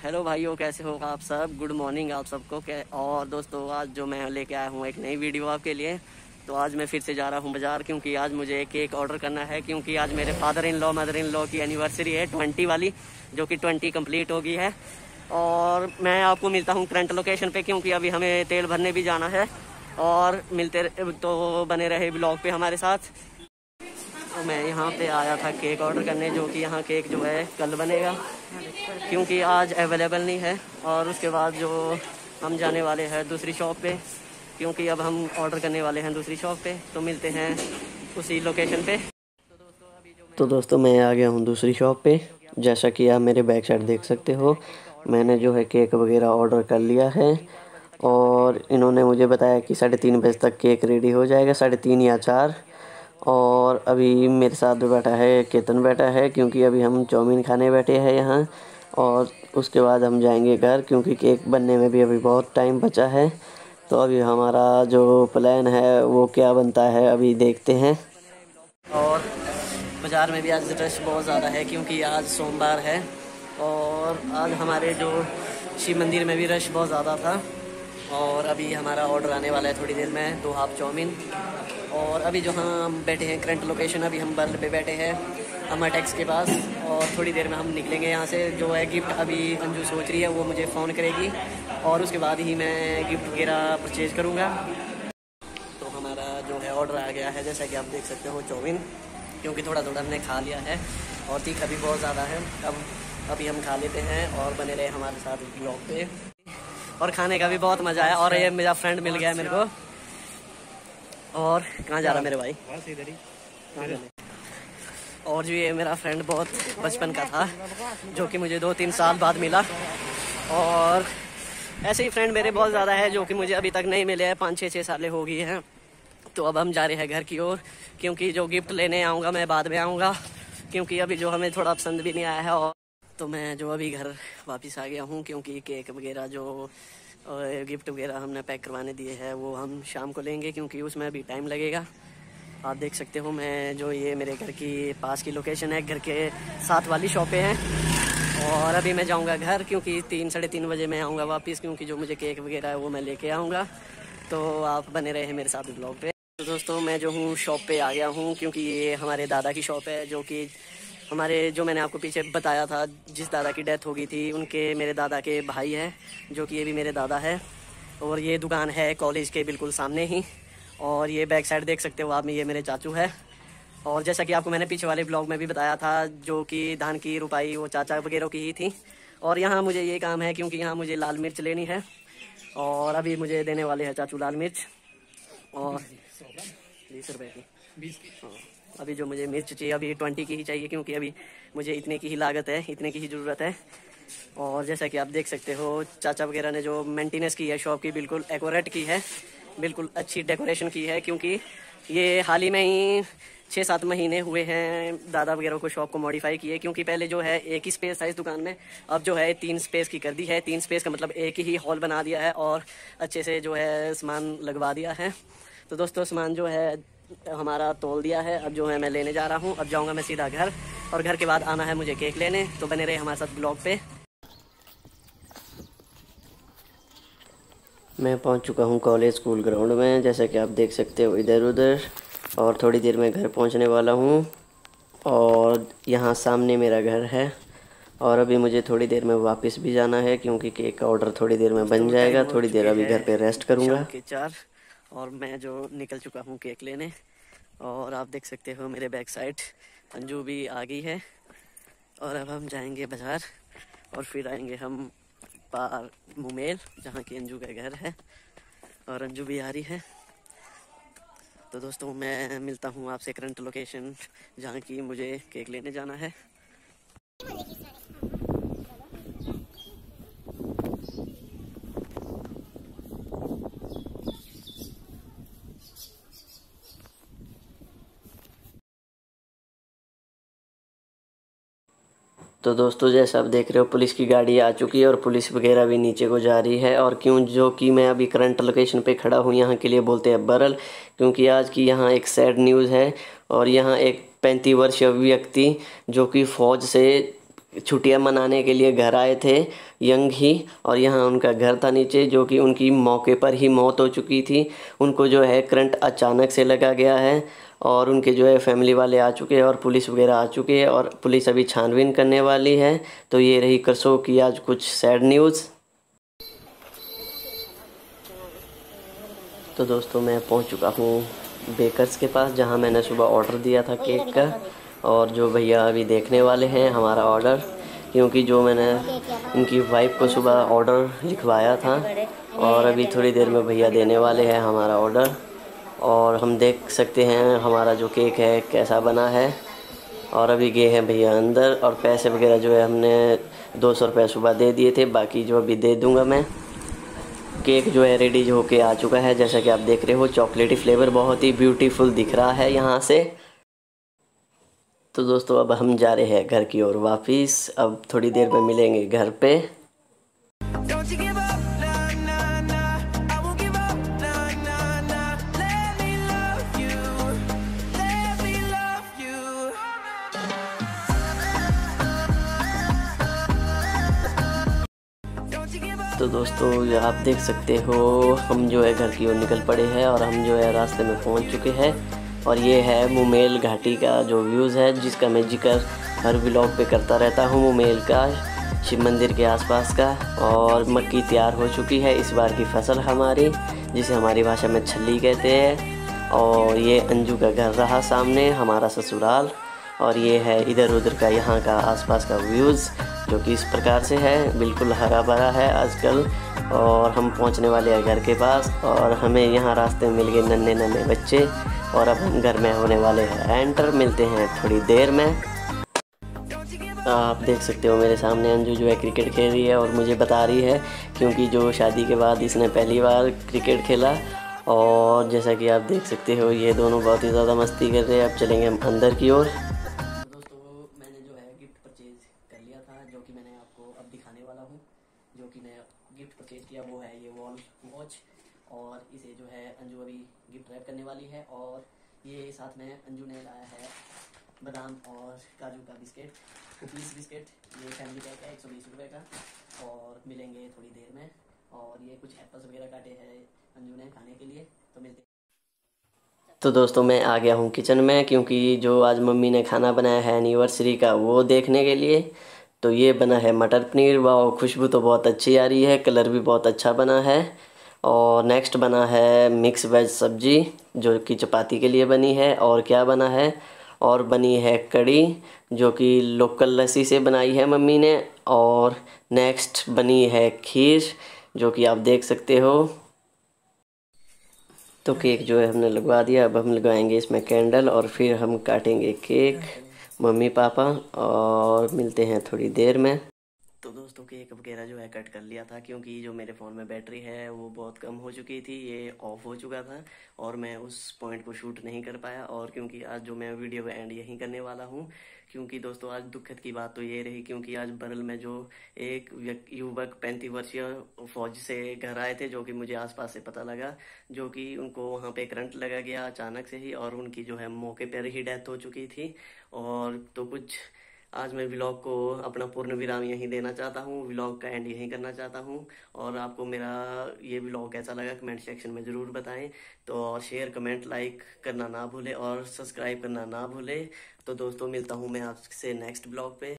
Hello भाइयों, कैसे हो आप सब। गुड मॉर्निंग आप सबको। और दोस्तों, आज जो मैं लेके आया हूँ एक नई वीडियो आपके लिए। तो आज मैं फिर से जा रहा हूँ बाज़ार, क्योंकि आज मुझे केक ऑर्डर करना है। क्योंकि आज मेरे father in law mother in law की एनिवर्सरी है 20 वाली, जो कि 20 कंप्लीट हो गई है। और मैं आपको मिलता हूँ करंट लोकेशन पे, क्योंकि अभी हमें तेल भरने भी जाना है। और मिलते तो बने रहे ब्लॉग पे हमारे साथ। तो मैं यहाँ पे आया था केक ऑर्डर करने, जो कि यहाँ केक जो है कल बनेगा, क्योंकि आज अवेलेबल नहीं है। और उसके बाद जो हम जाने वाले हैं दूसरी शॉप पे, क्योंकि अब हम ऑर्डर करने वाले हैं दूसरी शॉप पे। तो मिलते हैं उसी लोकेशन पे। तो दोस्तों, मैं आ गया हूँ दूसरी शॉप पे। जैसा कि आप मेरे बैक साइड देख सकते हो, मैंने जो है केक वगैरह ऑर्डर कर लिया है। और इन्होंने मुझे बताया कि 3:30 बजे तक केक रेडी हो जाएगा, 3:30 या 4। और अभी मेरे साथ बैठा है केतन बैठा है, क्योंकि अभी हम चाउमीन खाने बैठे हैं यहाँ। और उसके बाद हम जाएंगे घर, क्योंकि केक बनने में भी अभी बहुत टाइम बचा है। तो अभी हमारा जो प्लान है वो क्या बनता है, अभी देखते हैं। और बाज़ार में भी आज रश बहुत ज़्यादा है, क्योंकि आज सोमवार है। और आज हमारे जो शिव मंदिर में भी रश बहुत ज़्यादा था। और अभी हमारा ऑर्डर आने वाला है थोड़ी देर में, 2 हाफ चाउमीन। और अभी जो हम बैठे हैं करंट लोकेशन, अभी हम बर्ल पे बैठे हैं अमर टैक्स के पास। और थोड़ी देर में हम निकलेंगे यहाँ से। जो है गिफ्ट अभी अंजू सोच रही है, वो मुझे फ़ोन करेगी और उसके बाद ही मैं गिफ्ट वगैरह परचेज़ करूँगा। तो हमारा जो है ऑर्डर आ गया है, जैसा कि आप देख सकते हो, चाउमीन। क्योंकि थोड़ा थोड़ा हमने खा लिया है और तीखा भी बहुत ज़्यादा है। अब अभी हम खा लेते हैं और बने रहे हमारे साथ ब्लॉग पे। और खाने का भी बहुत मज़ा आया। और ये मेरा फ्रेंड मिल गया है मेरे को। और कहाँ जा रहा मेरे भाई? और जो ये मेरा फ्रेंड बहुत बचपन का था, जो कि मुझे 2-3 साल बाद मिला। और ऐसे ही फ्रेंड मेरे बहुत ज़्यादा है, जो कि मुझे अभी तक नहीं मिले हैं। 5-6 साल हो गई हैं। तो अब हम जा रहे हैं घर की ओर, क्योंकि जो गिफ्ट लेने आऊँगा मैं बाद में आऊँगा, क्योंकि अभी जो हमें थोड़ा पसंद भी नहीं आया है। और तो मैं जो अभी घर वापस आ गया हूँ, क्योंकि केक वगैरह जो गिफ्ट वगैरह हमने पैक करवाने दिए हैं वो हम शाम को लेंगे, क्योंकि उसमें अभी टाइम लगेगा। आप देख सकते हो, मैं जो ये मेरे घर की पास की लोकेशन है, घर के साथ वाली शॉपें हैं। और अभी मैं जाऊंगा घर, क्योंकि 3-3:30 बजे मैं आऊँगा वापस, क्योंकि जो मुझे केक वगैरह है वो मैं लेके आऊँगा। तो आप बने रहे हैं मेरे साथ ब्लॉग पे। तो दोस्तों, मैं जो हूँ शॉप पे आ गया हूँ, क्योंकि ये हमारे दादा की शॉप है, जो कि हमारे जो मैंने आपको पीछे बताया था, जिस दादा की डेथ हो गई थी, उनके मेरे दादा के भाई है, जो कि ये भी मेरे दादा है। और ये दुकान है कॉलेज के बिल्कुल सामने ही। और ये बैक साइड देख सकते हो आप, ये मेरे चाचू है। और जैसा कि आपको मैंने पीछे वाले ब्लॉग में भी बताया था, जो कि धान की रुपाई वो चाचा वगैरह की ही थी। और यहाँ मुझे ये काम है, क्योंकि यहाँ मुझे लाल मिर्च लेनी है। और अभी मुझे देने वाले हैं चाचू लाल मिर्च, और 20 रुपये की। हाँ, अभी जो मुझे मिर्च चाहिए, अभी 20 की ही चाहिए, क्योंकि अभी मुझे इतने की ही लागत है, इतने की ही ज़रूरत है। और जैसा कि आप देख सकते हो, चाचा वगैरह ने जो मेंटेनेंस की है शॉप की, बिल्कुल एक्यूरेट की है, बिल्कुल अच्छी डेकोरेशन की है। क्योंकि ये हाल ही में ही 6-7 महीने हुए हैं दादा वगैरह को शॉप को मॉडिफाई किए। क्योंकि पहले जो है एक ही स्पेस था इस दुकान में, अब जो है 3 स्पेस की कर दी है। 3 स्पेस का मतलब एक ही हॉल बना दिया है, और अच्छे से जो है सामान लगवा दिया है। तो दोस्तों, सामान जो है हमारा तोल दिया है। अब जो है मैं लेने जा रहा हूँ। अब जाऊँगा मैं सीधा घर, और घर के बाद आना है मुझे केक लेने। तो बने रहे हमारे साथ ब्लॉग पे। मैं पहुंच चुका हूं कॉलेज स्कूल ग्राउंड में, जैसा कि आप देख सकते हो इधर उधर। और थोड़ी देर में घर पहुंचने वाला हूं। और यहां सामने मेरा घर है। और अभी मुझे थोड़ी देर में वापस भी जाना है, क्योंकि केक का ऑर्डर थोड़ी देर में बन जाएगा। थोड़ी देर अभी घर पे रेस्ट करूंगा। शाम के 4 और मैं जो निकल चुका हूँ केक लेने। और आप देख सकते हो मेरे बैक साइड अंजू भी आ गई है। और अब हम जाएंगे बाज़ार, और फिर आएंगे हम पार मुमेल, जहाँ की अंजू का घर है। और अंजू भी आ रही है। तो दोस्तों, मैं मिलता हूँ आपसे करंट लोकेशन, जहाँ की मुझे केक लेने जाना है। तो दोस्तों, जैसा आप देख रहे हो, पुलिस की गाड़ी आ चुकी है, और पुलिस वगैरह भी नीचे को जा रही है। और क्यों, जो कि मैं अभी करंट लोकेशन पे खड़ा हूँ, यहाँ के लिए बोलते हैं बरल, क्योंकि आज की यहाँ एक सैड न्यूज़ है। और यहाँ एक 35 वर्षीय व्यक्ति, जो कि फ़ौज से छुट्टियां मनाने के लिए घर आए थे यंग ही, और यहाँ उनका घर था नीचे, जो कि उनकी मौके पर ही मौत हो चुकी थी। उनको जो है करंट अचानक से लगा गया है, और उनके जो है फैमिली वाले आ चुके हैं और पुलिस वगैरह आ चुके हैं, और पुलिस अभी छानबीन करने वाली है। तो ये रही करसोग की आज कुछ सैड न्यूज़। तो दोस्तों मैं पहुंच चुका हूं बेकर्स के पास, जहां मैंने सुबह ऑर्डर दिया था केक का, और जो भैया अभी देखने वाले हैं हमारा ऑर्डर, क्योंकि जो मैंने इनकी वाइफ को सुबह ऑर्डर लिखवाया था, और अभी थोड़ी देर में भैया देने वाले हैं हमारा ऑर्डर। और हम देख सकते हैं हमारा जो केक है कैसा बना है। और अभी गए हैं भैया अंदर, और पैसे वगैरह जो है हमने 200 रुपये सुबह दे दिए थे, बाकी जो अभी दे दूंगा मैं। केक जो है रेडी होके आ चुका है, जैसा कि आप देख रहे हो, चॉकलेटी फ्लेवर बहुत ही ब्यूटीफुल दिख रहा है यहाँ से। तो दोस्तों अब हम जा रहे हैं घर की ओर वापिस, अब थोड़ी देर में मिलेंगे घर पे। तो दोस्तों आप देख सकते हो हम जो है घर की ओर निकल पड़े हैं, और हम जो है रास्ते में पहुंच चुके हैं। और ये है मुमेल घाटी का जो व्यूज़ है, जिसका मैं जिक्र हर व्लॉग पे करता रहता हूँ, मुमेल का, शिव मंदिर के आसपास का। और मक्की तैयार हो चुकी है इस बार की फसल हमारी, जिसे हमारी भाषा में छल्ली कहते हैं। और ये अंजू का घर रहा सामने, हमारा ससुराल। और ये है इधर उधर का यहाँ का आसपास का व्यूज़, जो कि इस प्रकार से है, बिल्कुल हरा भरा है आजकल। और हम पहुँचने वाले हैं घर के पास, और हमें यहाँ रास्ते में मिल गए नन्हे नन्हे बच्चे, और अब हम घर में होने वाले हैं एंटर। मिलते हैं थोड़ी देर में। आप देख सकते हो मेरे सामने अंजू जो है क्रिकेट खेल रही है, और मुझे बता रही है, क्योंकि जो शादी के बाद इसने पहली बार क्रिकेट खेला। और जैसा कि आप देख सकते हो ये दोनों बहुत ही ज़्यादा मस्ती कर रहे हैं। अब चलेंगे हम अंदर की ओर। दोस्तों मैंने जो है गिफ्ट परचेज कर लिया था, जो कि मैंने आपको अब दिखाने वाला हूँ। जो कि मैं गिफ्ट परचेज किया वो है ये वॉल वॉच, और इसे जो है अंजू अभी गिफ्ट रैप करने वाली है। और ये साथ में अंजू ने लाया है बादाम और काजू का बिस्किट, कुकीज़ बिस्किट। ये फैमिली पैक है 120 रुपये का, और मिलेंगे थोड़ी देर में। और ये कुछ एप्पल्स वगैरह काटे हैं अंजू ने खाने के लिए, तो मिलते। तो दोस्तों मैं आ गया हूँ किचन में, क्योंकि जो आज मम्मी ने खाना बनाया है एनिवर्सरी का वो देखने के लिए। तो ये बना है मटर पनीर, वाह खुशबू तो बहुत अच्छी आ रही है, कलर भी बहुत अच्छा बना है। और नेक्स्ट बना है मिक्स वेज सब्जी, जो कि चपाती के लिए बनी है। और क्या बना है, और बनी है कड़ी, जो कि लोकल लस्सी से बनाई है मम्मी ने। और नेक्स्ट बनी है खीर, जो कि आप देख सकते हो। तो केक जो है हमने लगवा दिया, अब हम लगवाएंगे इसमें कैंडल, और फिर हम काटेंगे केक मम्मी पापा, और मिलते हैं थोड़ी देर में। तो दोस्तों केक वगैरह जो है कट कर लिया था, क्योंकि जो मेरे फ़ोन में बैटरी है वो बहुत कम हो चुकी थी, ये ऑफ हो चुका था, और मैं उस पॉइंट को शूट नहीं कर पाया। और क्योंकि आज जो मैं वीडियो का एंड यहीं करने वाला हूँ, क्योंकि दोस्तों आज दुखद की बात तो ये रही, क्योंकि आज बरल में जो एक युवक 35 वर्षीय फौज से घर आए थे, जो कि मुझे आसपास से पता लगा, जो कि उनको वहाँ पे करंट लगा गया अचानक से ही, और उनकी जो है मौके पर ही डेथ हो चुकी थी। और तो कुछ आज मैं व्लॉग को अपना पूर्ण विराम यहीं देना चाहता हूँ, व्लॉग का एंड यहीं करना चाहता हूँ। और आपको मेरा ये व्लॉग कैसा लगा कमेंट सेक्शन में ज़रूर बताएं। तो और शेयर कमेंट लाइक करना ना भूलें, और सब्सक्राइब करना ना भूलें। तो दोस्तों मिलता हूँ मैं आपसे नेक्स्ट व्लॉग पे।